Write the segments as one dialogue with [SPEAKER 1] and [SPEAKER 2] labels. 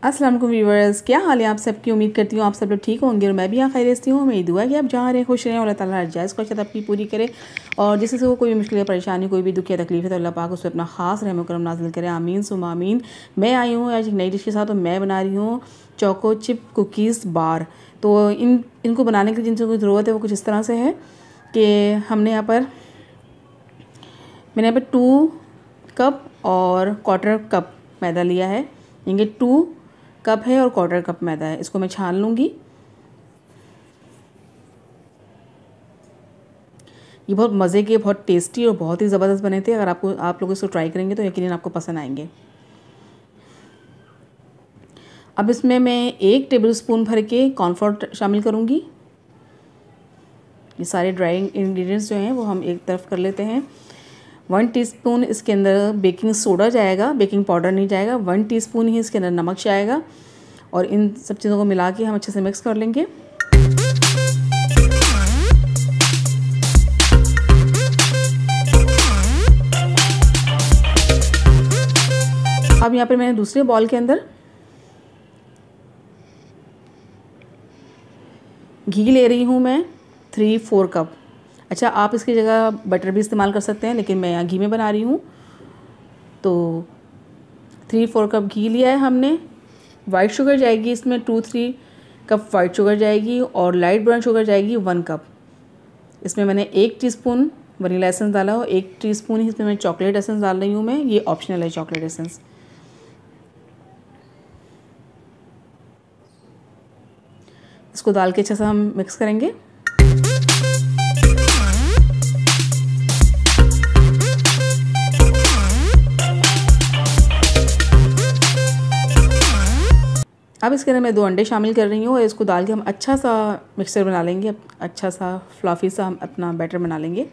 [SPEAKER 1] अस्सलाम वालेकुम व्यूअर्स, क्या हाल है आप सबकी। उम्मीद करती हूँ आप सब लोग ठीक होंगे और मैं भी यहाँ खैरियत से हूँ। मेरी दुआ है कि आप जहाँ रहें खुश रहें और अल्लाह ताला हर जायज़ ख्वाहिश आपकी पूरी करे और जिससे से वो कोई भी मुश्किल या परेशानी, कोई भी दुख या तकलीफ है तो अल्लाह पाक उस पर अपना ख़ास रहम करम नाज़िल करे। आमीन सुम्मा आमीन। मैं आई हूँ आज एक नई डिश के साथ और मैं बना रही हूँ चोको चिप कुकीज़ बार। तो इनको बनाने के लिए जिन चीज़ों की ज़रूरत है वो कुछ इस तरह से है कि मैंने यहाँ पर 2 कप और 1/4 कप मैदा लिया है। ये 2 कप है और 1/4 कप मैदा है। इसको मैं छान लूँगी। ये बहुत मज़े के, बहुत टेस्टी और बहुत ही ज़बरदस्त बने थे। अगर आप लोग इसको ट्राई करेंगे तो यकीनन आपको पसंद आएंगे। अब इसमें मैं 1 टेबलस्पून भर के कॉर्नफ्लोर शामिल करूँगी। ये सारे ड्राई इंग्रेडिएंट्स जो हैं वो हम एक तरफ कर लेते हैं। 1 टीस्पून इसके अंदर बेकिंग सोडा जाएगा, बेकिंग पाउडर नहीं जाएगा। 1 टीस्पून ही इसके अंदर नमक जाएगा और इन सब चीज़ों को मिला के हम अच्छे से मिक्स कर लेंगे। अब यहाँ पे मैंने दूसरे बॉल के अंदर घी ले रही हूँ मैं 3-4 कप। अच्छा, आप इसकी जगह बटर भी इस्तेमाल कर सकते हैं, लेकिन मैं यहाँ घी में बना रही हूँ। तो 3-4 कप घी लिया है हमने। वाइट शुगर जाएगी इसमें 2-3 कप वाइट शुगर जाएगी और लाइट ब्राउन शुगर जाएगी 1 कप। इसमें मैंने 1 टीस्पून वनीला एसेंस डाला और 1 टीस्पून ही इसमें मैं चॉकलेट एसेंस डाल रही हूँ मैं। ये ऑप्शनल है चॉकलेट एसेंस। इसको डाल के अच्छे से हम मिक्स करेंगे। अब इसके अंदर मैं 2 अंडे शामिल कर रही हूँ और इसको डाल के हम अच्छा सा मिक्सचर बना लेंगे, अच्छा सा फ्लफी सा हम अपना बैटर बना लेंगे।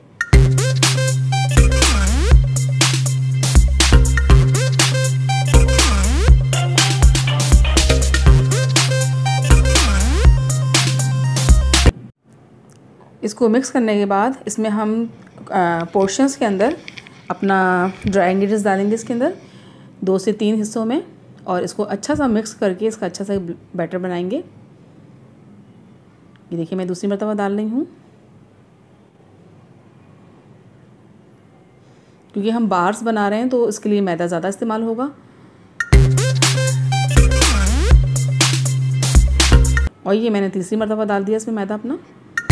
[SPEAKER 1] इसको मिक्स करने के बाद इसमें हम पोर्शंस के अंदर अपना ड्राई इंग्रेडिएंट्स डालेंगे इसके अंदर 2 से 3 हिस्सों में और इसको अच्छा सा मिक्स करके इसका अच्छा सा बैटर बनाएंगे। ये देखिए मैं दूसरी मरतबा डाल रही हूँ क्योंकि हम बार्स बना रहे हैं तो इसके लिए मैदा ज़्यादा इस्तेमाल होगा। और ये मैंने तीसरी मरतबा डाल दिया इसमें मैदा अपना।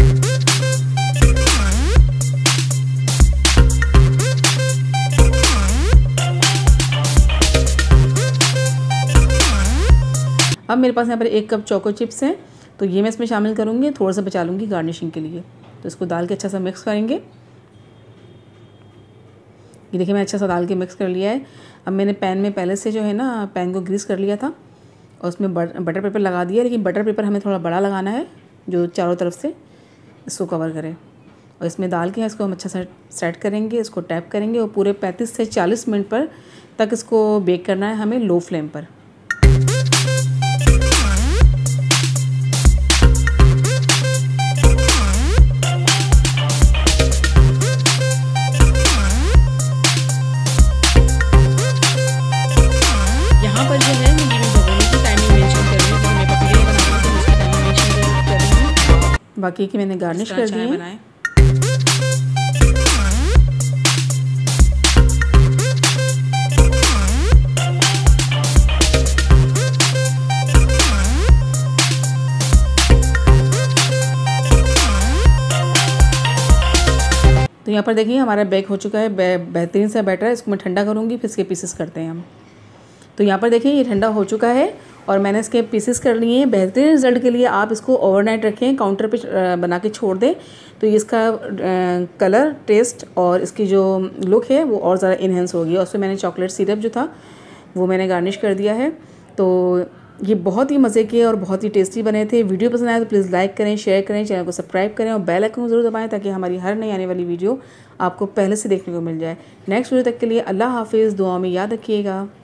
[SPEAKER 1] अब मेरे पास यहाँ पर 1 कप चोको चिप्स हैं तो ये मैं इसमें शामिल करूँगी, थोड़ा सा बचा लूँगी गार्निशिंग के लिए। तो इसको डाल के अच्छा सा मिक्स करेंगे। ये देखिए मैं अच्छा सा डाल के मिक्स कर लिया है। अब मैंने पैन में पहले से जो है ना पैन को ग्रीस कर लिया था और उसमें बटर पेपर लगा दिया, लेकिन बटर पेपर हमें थोड़ा बड़ा लगाना है जो चारों तरफ से इसको कवर करे। और इसमें डाल के इसको हम अच्छा सा सेट करेंगे, इसको टैप करेंगे और पूरे 35 से 40 मिनट पर तक इसको बेक करना है हमें लो फ्लेम पर। बाकी की मैंने गार्निश कर दी है। तो यहाँ पर देखिए हमारा बेक हो चुका है, बेहतरीन सा बैटर है। इसको मैं ठंडा करूँगी फिर इसके पीसेस करते हैं हम। तो यहाँ पर देखिए ये ठंडा हो चुका है और मैंने इसके पीसेस कर लिए हैं। बेहतरीन रिज़ल्ट के लिए आप इसको ओवरनाइट रखें, काउंटर पे बना के छोड़ दें तो इसका कलर, टेस्ट और इसकी जो लुक है वो और ज़्यादा इन्हेंस होगी। और उसमें मैंने चॉकलेट सिरप जो था वो मैंने गार्निश कर दिया है। तो ये बहुत ही मज़े के और बहुत ही टेस्टी बने थे। वीडियो पसंद आए तो प्लीज़ लाइक करें, शेयर करें, चैनल को सब्सक्राइब करें और बेल आइकन को ज़रूर दबाएं ताकि हमारी हर नई आने वाली वीडियो आपको पहले से देखने को मिल जाए। नेक्स्ट वीडियो तक के लिए अल्लाह हाफिज़। दुआ में याद रखिएगा।